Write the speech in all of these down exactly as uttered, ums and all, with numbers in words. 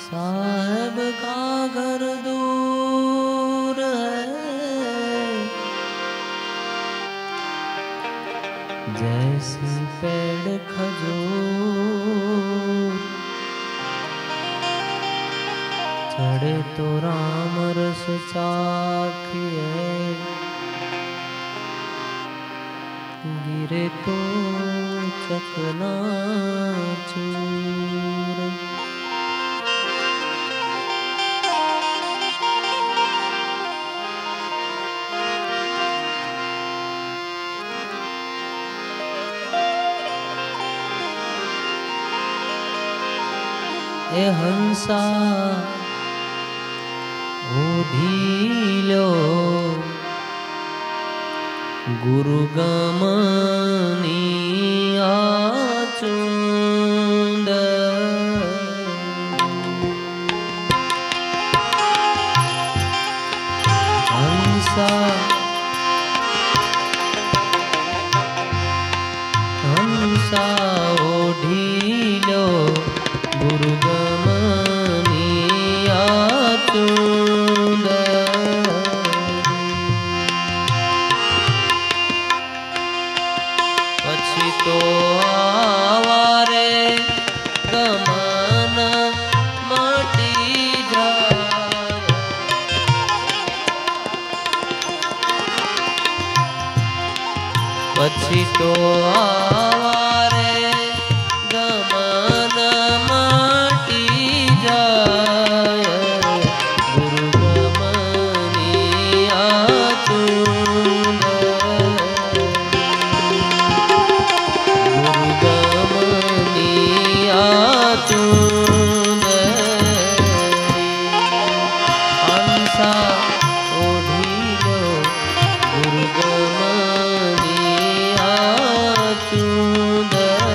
साहब का घर दूर है, जैसे पेड़ खजूर, चढ़े तो राम रस चाखिए, गिरे तो चकनाचूर। ए हंसा ओढ़ीलो गुरु गमनी आचुंद, हंसा हंसा ओढ़ीलो गुरु गमनी आचुंद, पछी तो आवारे गमन मटी जाए, पछी तो आवारे गमन मटी जाए, गुरु गमनी आचुंद, आचुंद, हंसा ओढ़ीलो गुरु गमनी आचुंद।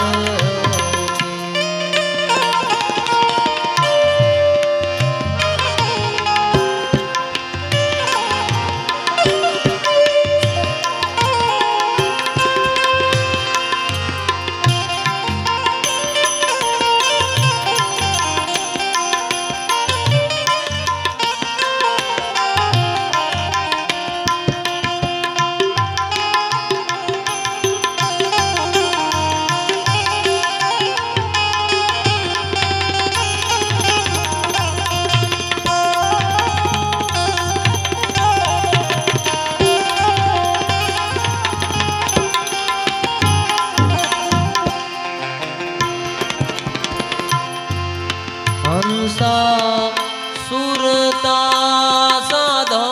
हंसा सुरता साधो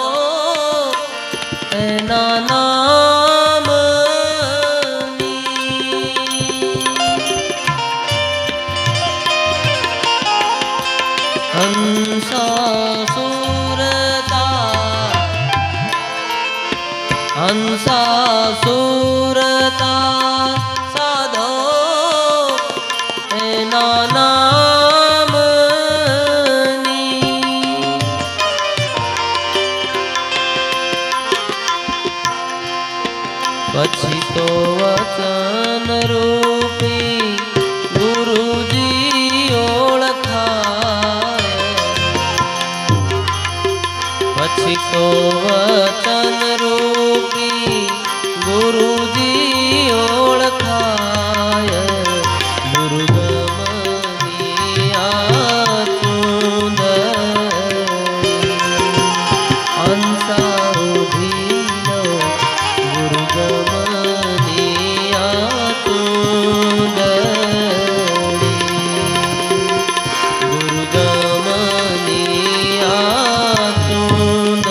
एना नामनी, हंसा सुरता हंसा सुरता साधो एना पछी तो वचन रूपी गुरुजी ओळखाए, पछी तो वचन रूपी गुरुजी ओळखाए, गुरु गमनी आचुंद, हंसा ओढ़ीलो गुरु गमनी आचुंद, गुरु गमनी आचुंद।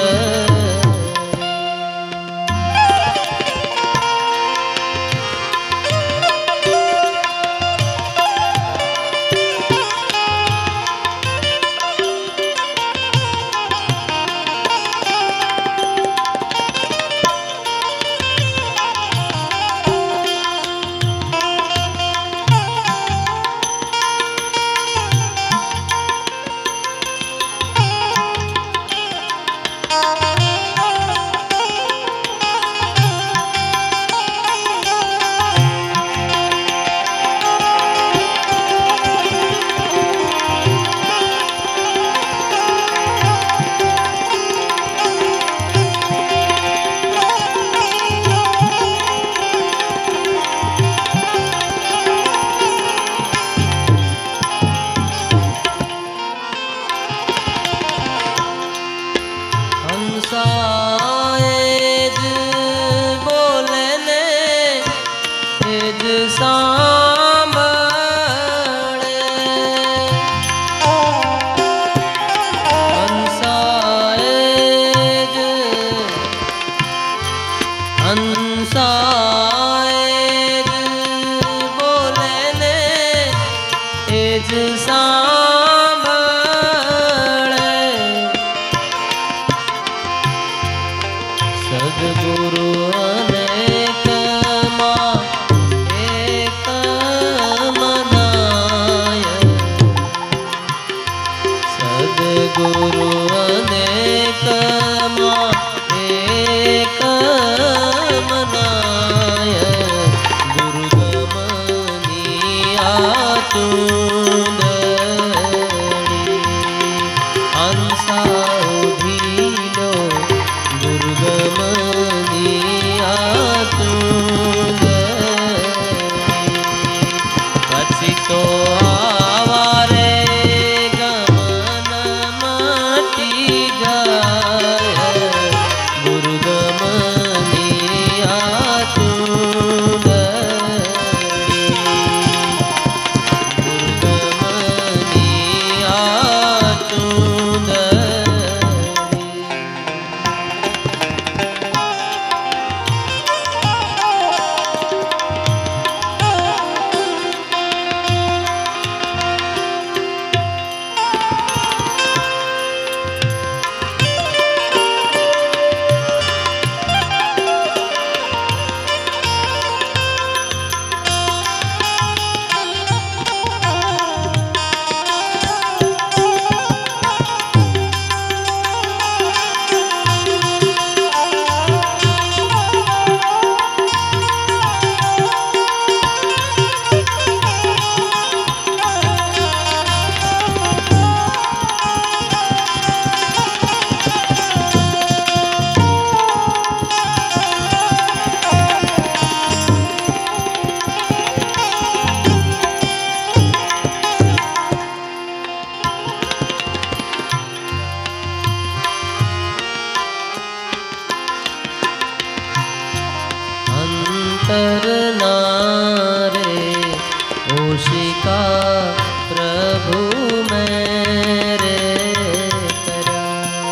करना रे ओशिका प्रभु मेरे करा।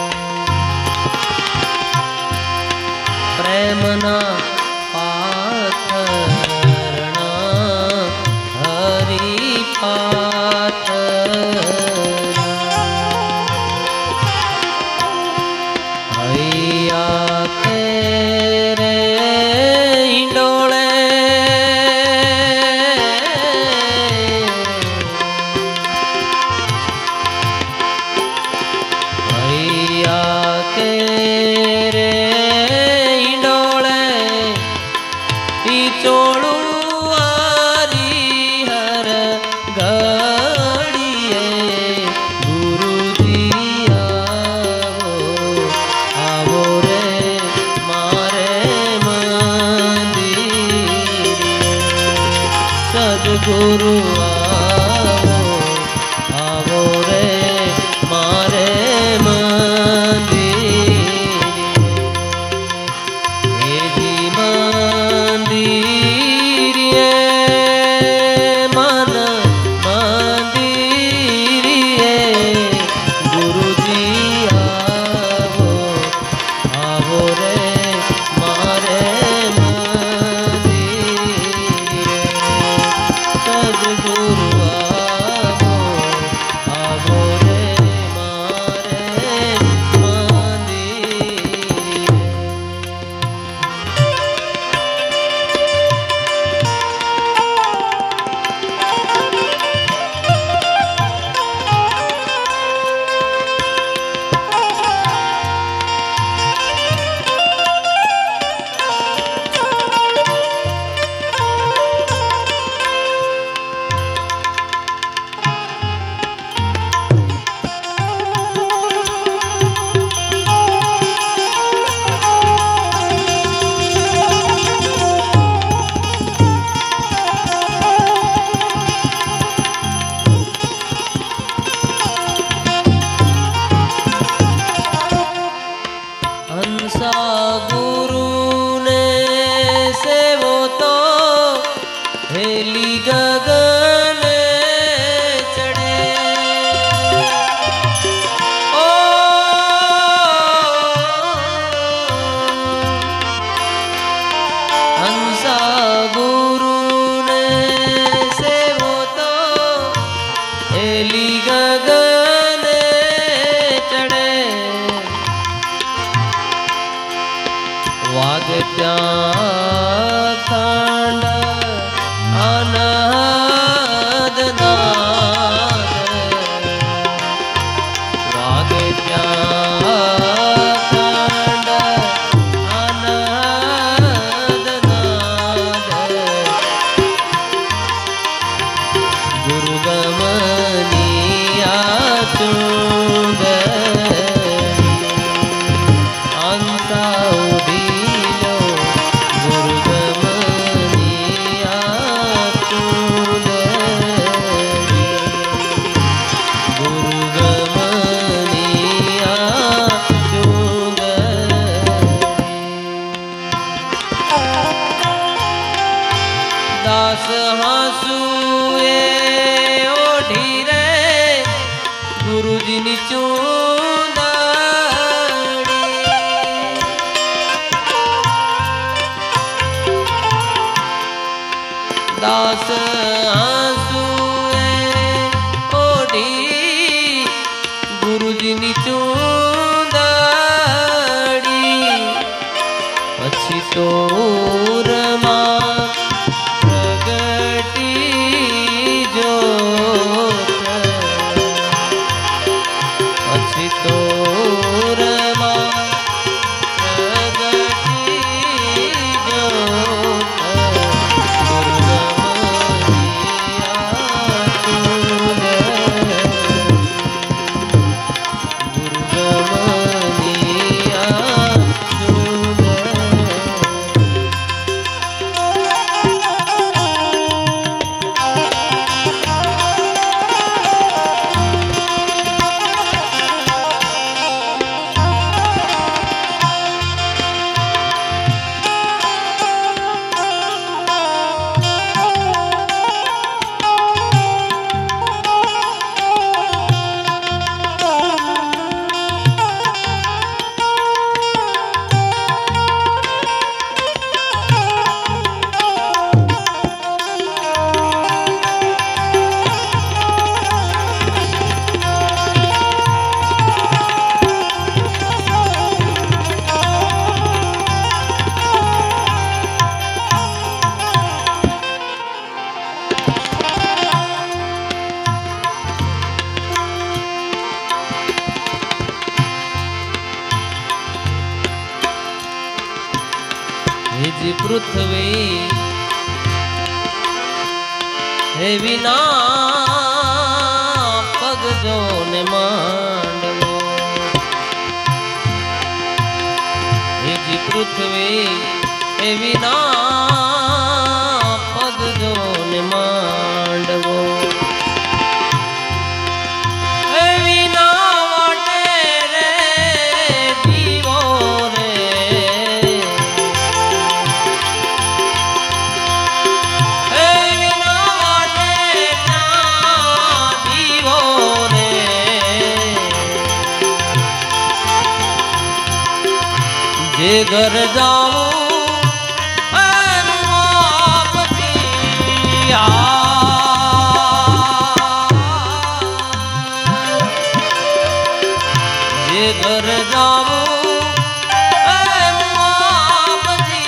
प्रेमना पाथरणा हरि पाथरणा हैया तेरे इंडोले हैया तेरे इंडोले चोड़ू आरी हर घड़िए गुरुजी आवो आवो रे मारे मंदिर सद्गुरु आवो आवो रे मारे मंदिर हे जी मंदिर ये मन मंदिर ये गुरुजी आवो आवो रे मारे मंदिर सद्गुरु आवो आवो रे मारे मंदिर। हंसा गुरु ने सेवो तो हेली गगन चढ़े ओ हंसा गुरु ने सेवो तो हेली गगन चढ़े वागत्या खंड अनाद नाद वागत्या खंड अनाद नाद गुरु गमनिया चुंद अंसा उदिलो गुरु गमनिया चुंदरी गुरु गमनिया चुंदरी दास हासुए ओढ़ी रे गुरुजी नी चुंदड़ी दास आंसुए ओढ़ी गुरुजी नी चुंदड़ी पछी तोरमा प्रगटी जोत पछी तोरमा प्रगटी जोत गुरु गमनिया पृथ्वी हे विना पग जो ने मांडवो हे जी पृथ्वी हे विना पग जो ने मांडवो जे घर जाऊं आप जिया जे घर जाऊं आप जी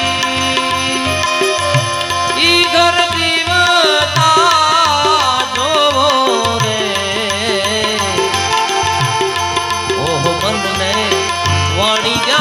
ई घर जीवता जो रे ओह मन ने वाणी जा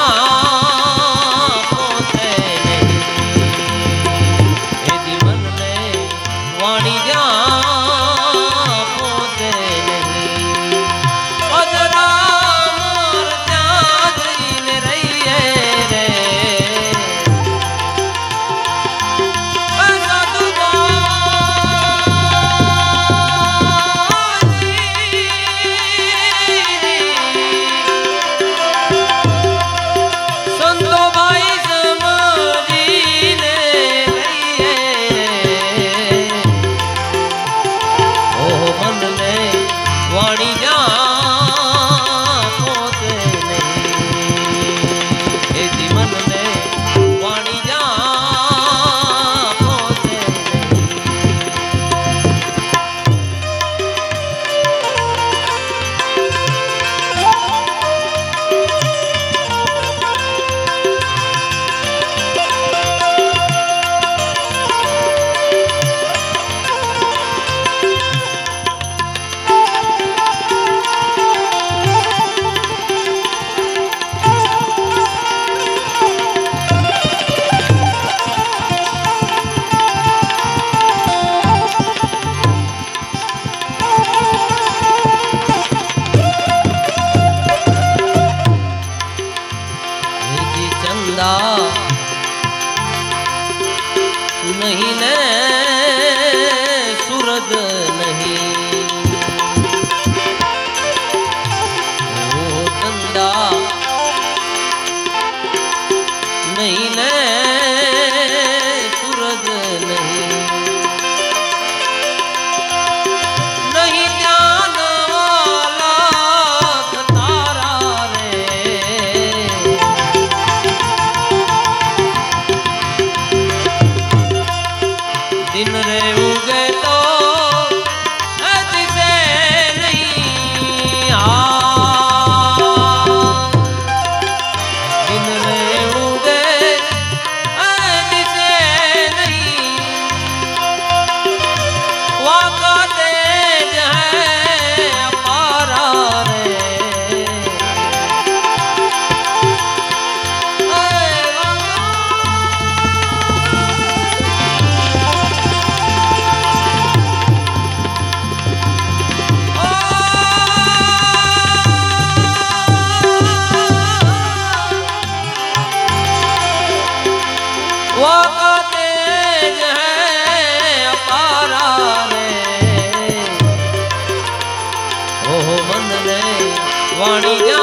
नहीं ने सूरज नहीं ओ चंदा नहीं ने सूरज नहीं नहीं ज्ञान वाला तारा रे दिन रे उगे तो दिसे नहीं आ दिन रे उगे दिसे नहीं वाका तेज है अपारा रे तेज है अपारा रे ओह मन ने वाणी जा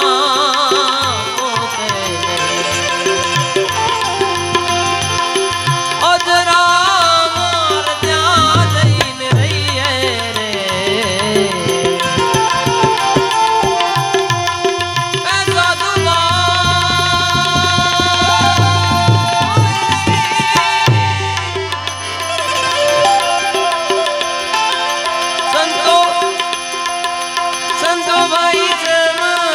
अजरा मार जा जैन रही है रे ऐसा दुआ संतो भाई समाजी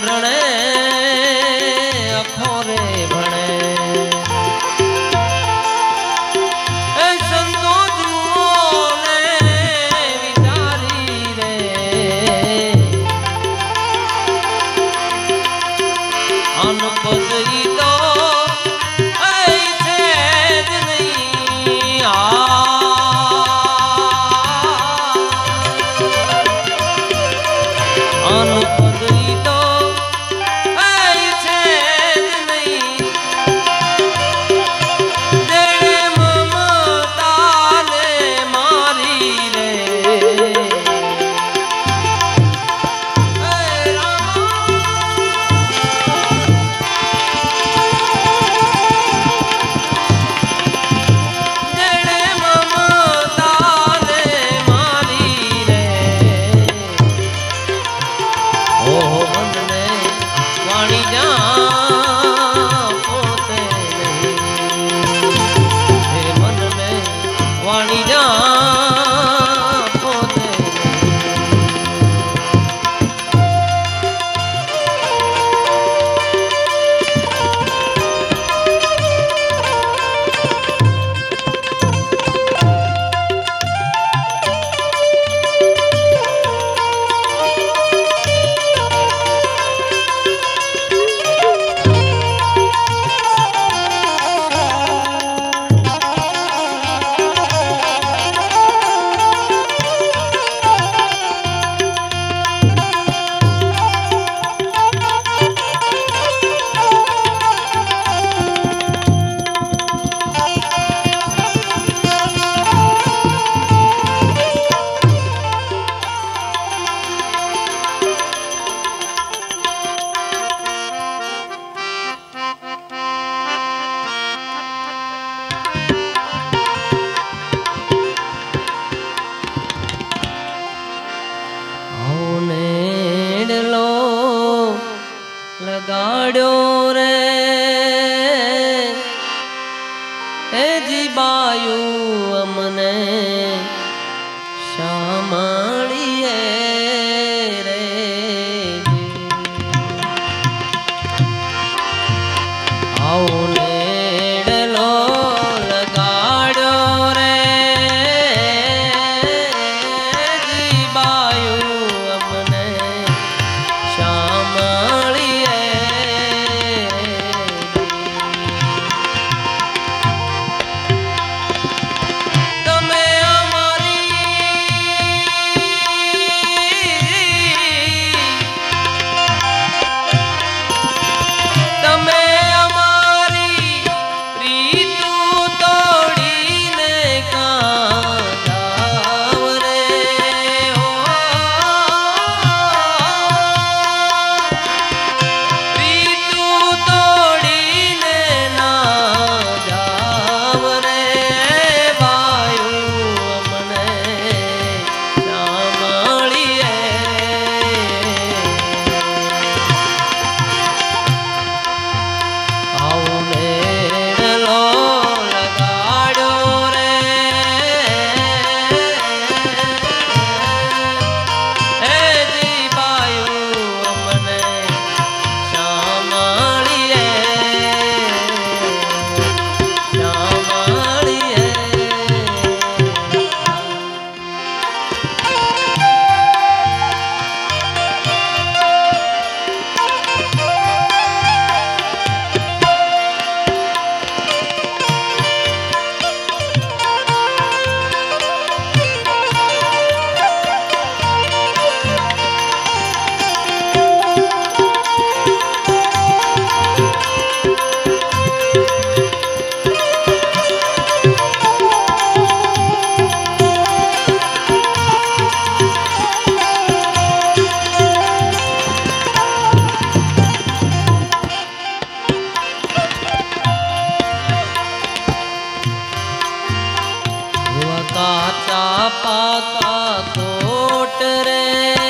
चरणे अखोरे भणे लगाड़ो रे ए जी बायू अमने श्यामलिए रे आओ नेड़लो लगाड़ो रे जी बायू अमने श्यामलिए काचा पाका कोट रे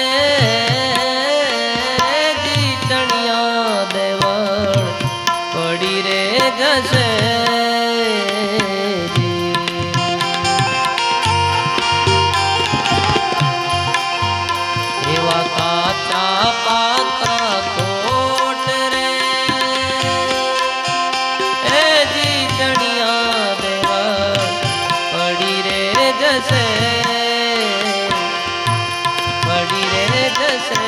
जीतनिया देवल पड़ी रे जसे एवा काचा पाका कोट जैसे पड़ी रे जैसे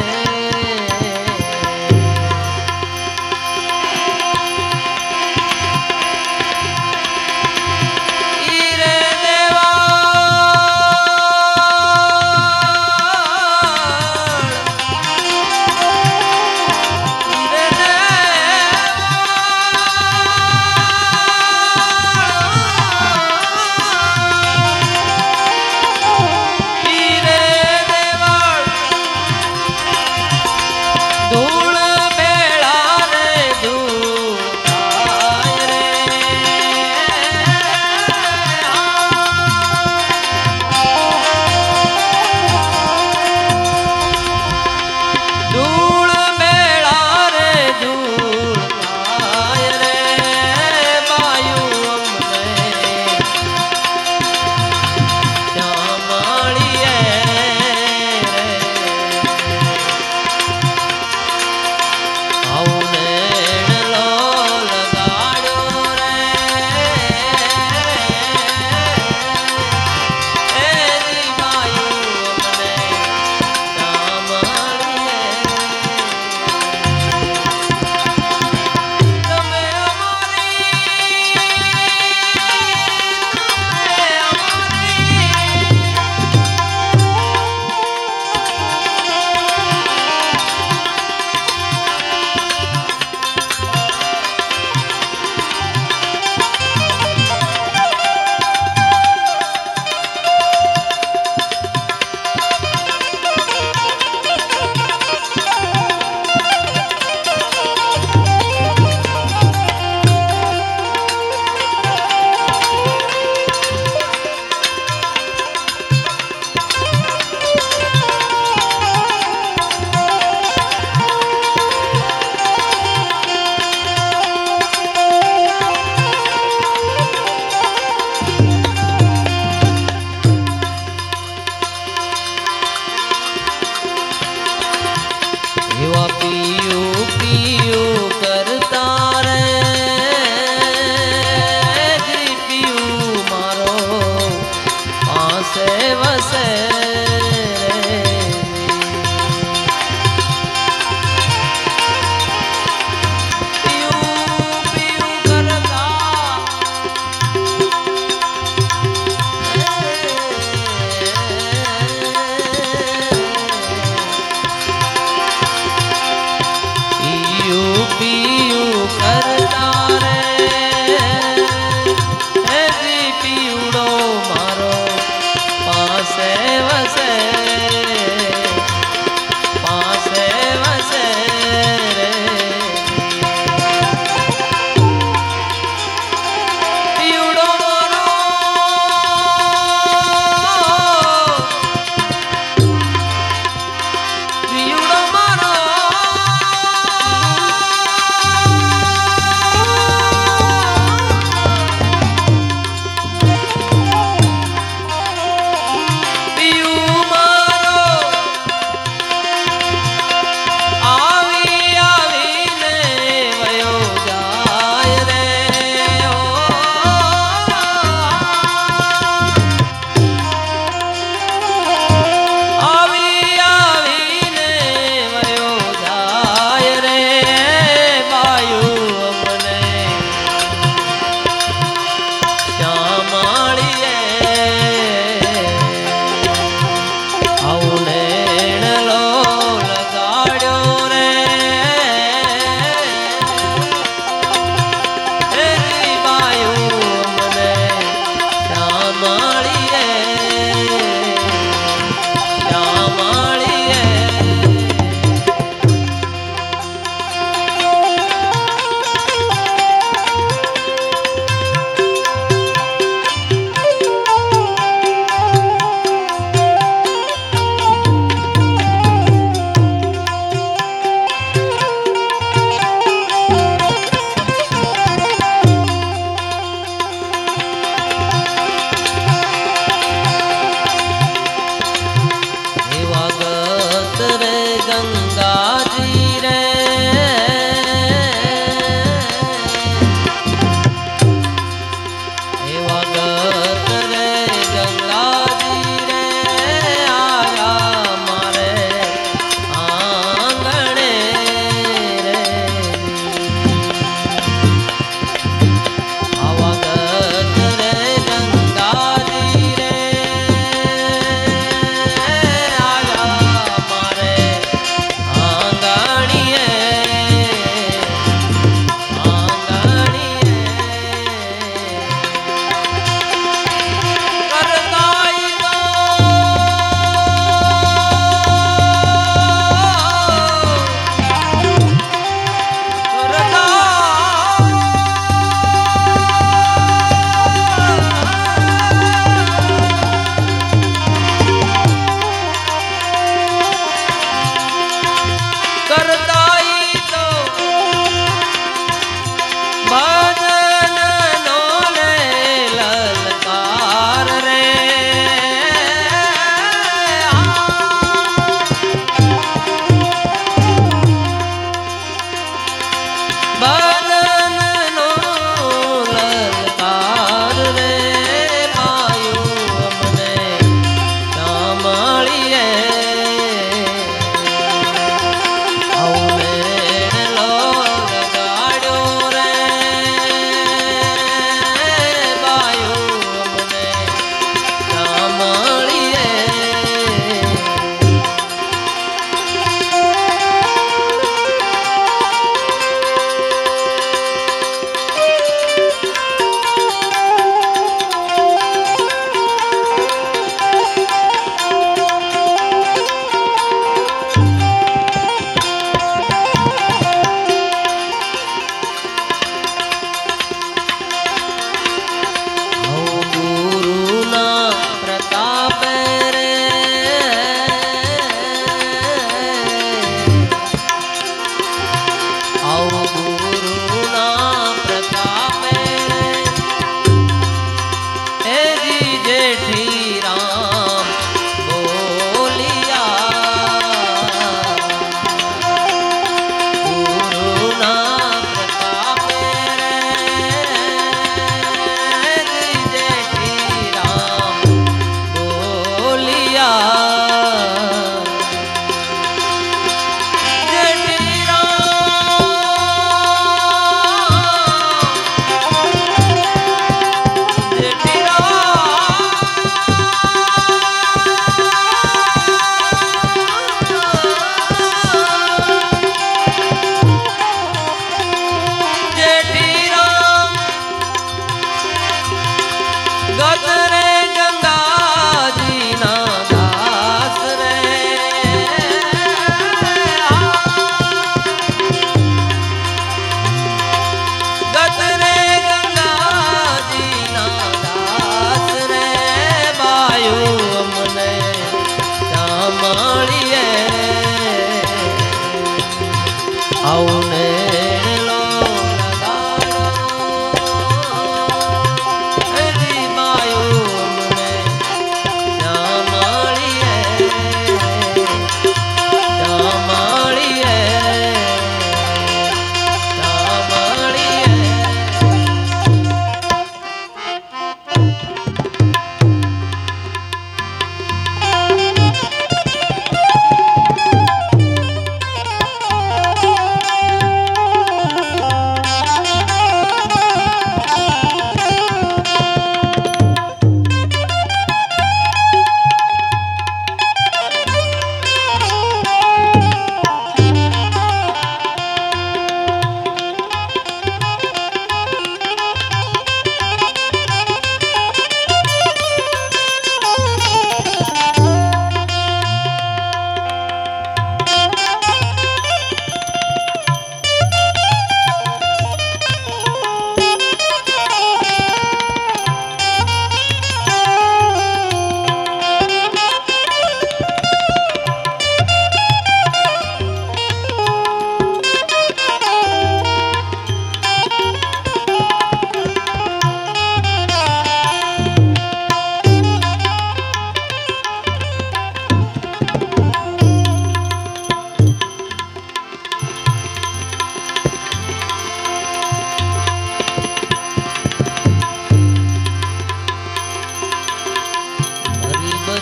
से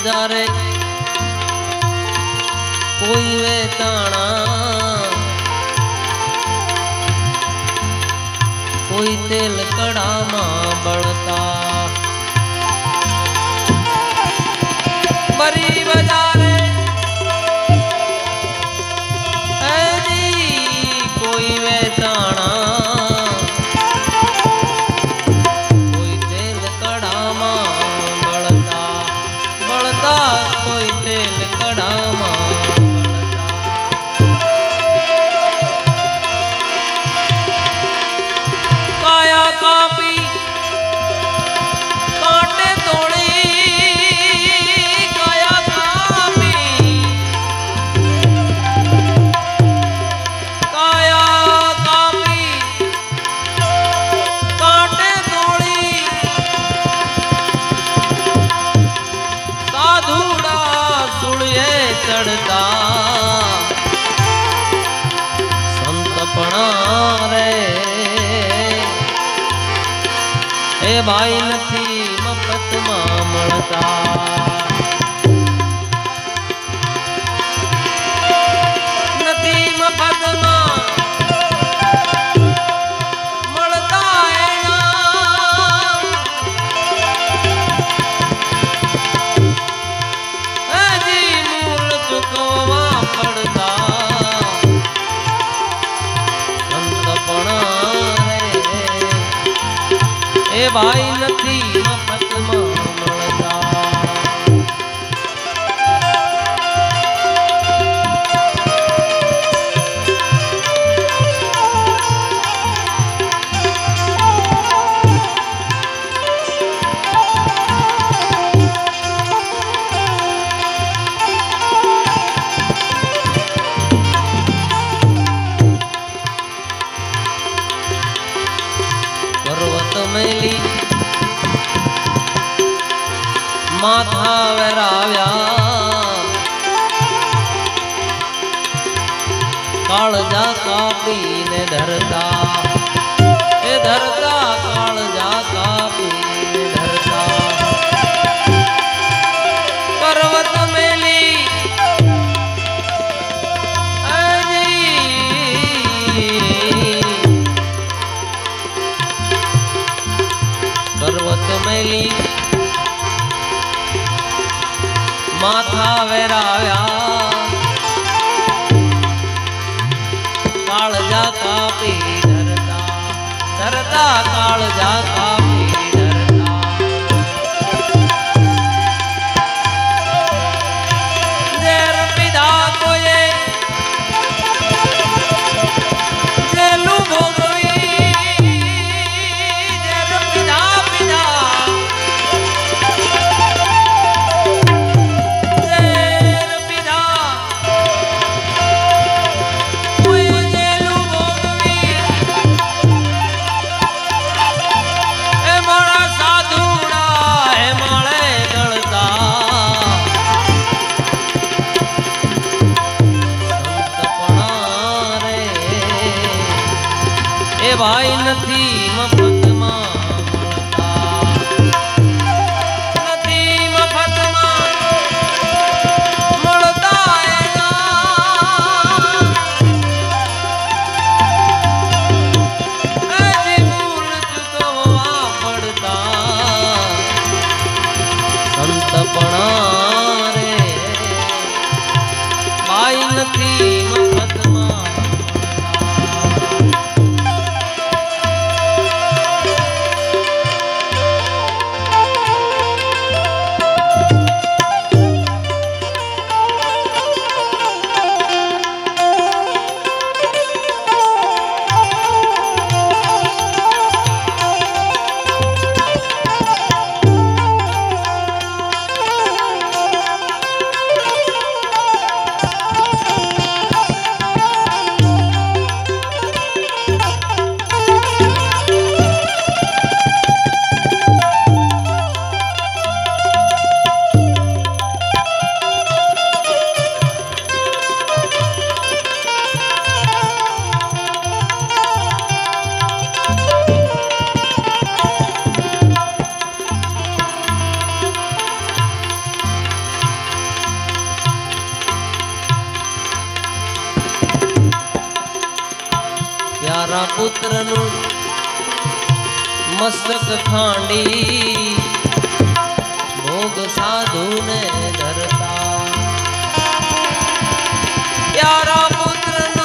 बजारे कोई वेचाणा कोई तेल कड़ा मां बड़ता बड़ी बजारे जी कोई वेचाणा कोई तेल कड़ा मां बड़ता बड़ता कोई तेल कड़ा मां कापी कांटे तोड़ी काया कापी काया कापी कांटे तोड़ी साधुड़ा सुड़िए चढ़ता संतपणा रे ए भाई नथी मफत मां मळता नथी मफत मां मळता ए जी मूल चुकवा पड़ता संतपणा ए भाई नथी मफत मां मळता पर्वत मैली माथा वेराव्या काळजा कापी ने धरता ए धरता काळजा कापी ने धरता पर्वत मेली पर्वत मेली माथा वेराव्या काळजा कापी धरता धरता काळजा कापी धरता जेर पिधा कोये जेलू भोगवी जेर पिधा पिधा भाई नथी मफत मां मळता नथी मफत मां मळता जी मूल चुकवा पड़ता संतपणा रे भाई नथी मफत मां पुत्र नु मस्तक खांडी भोग साधु ने धरता प्यारा पुत्र नु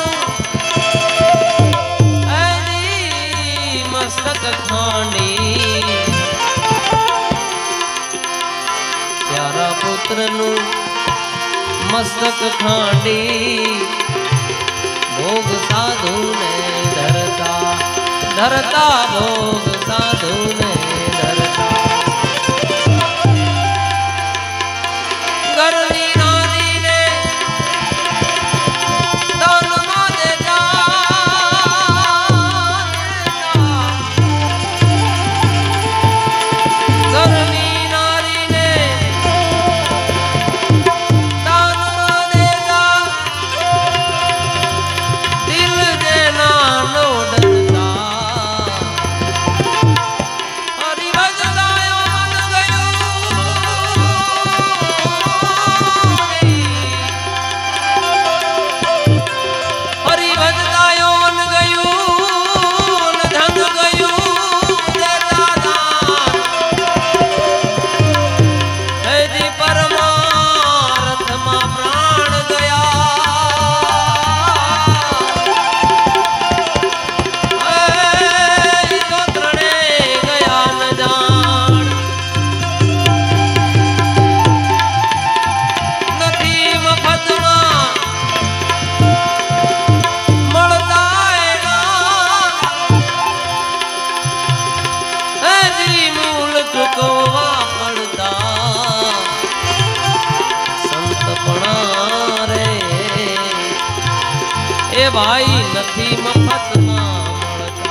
हरी मस्तक खांडी प्यारा पुत्र नु मस्तक खांडी भोग साधु ने धरता धरता भोग साधु ने धरता गरनी नारी ने दान मां देता गरनी नारी ने दान मां देता दिल देना नो डरता हरि भजदायो मन गयो हरि भजदायो मन गयो धन गयो देता दान है जी परमार्थ मां प्राण गया ऐ तो त्रणे गया न जान नथी मफत मां મળતા એના હજી મૂળ ચૂકવવા પડતા સંતપણા રે એ ભાઈ નથી મફતમાં મળતા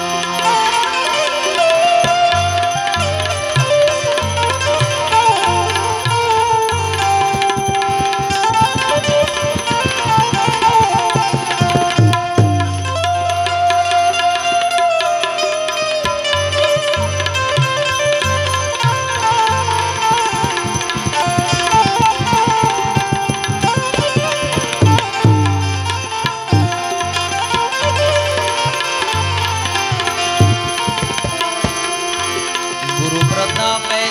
गुरु प्रतापे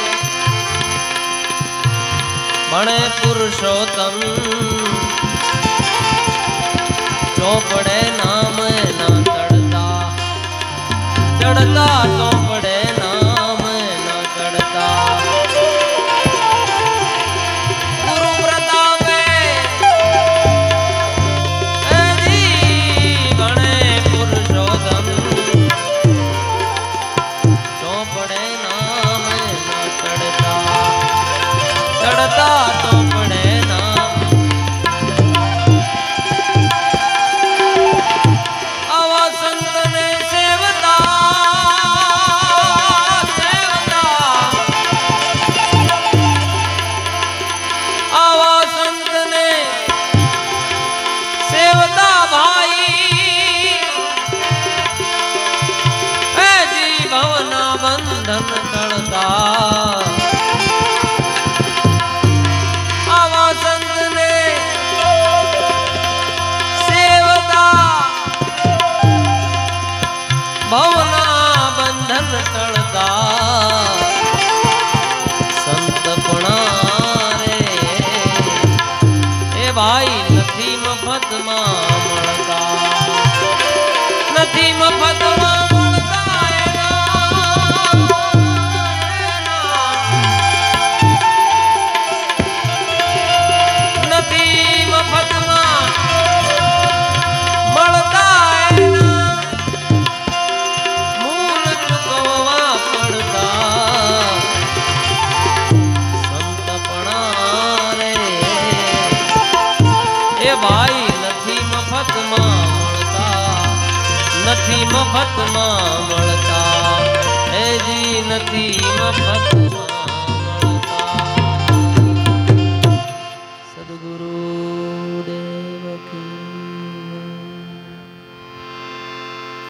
बणे पुरुषोत्तम चौपड़े नाम ना चढ़ता चढ़ता चौपड़े नाम ना चढ़ता गुरु प्रतापे ए जी बणे पुरुषोत्तम चौपड़े नाम ना चढ़ता चढ़ता चौपड़े नाम आवा संत ने सेवता सेवता आवा संत ने सेवता भाई है जी भवना बंधन टलता आवा संत ने सेवता भवना बंधन टलता संतपणा रे ए भाई નથી મફતમાં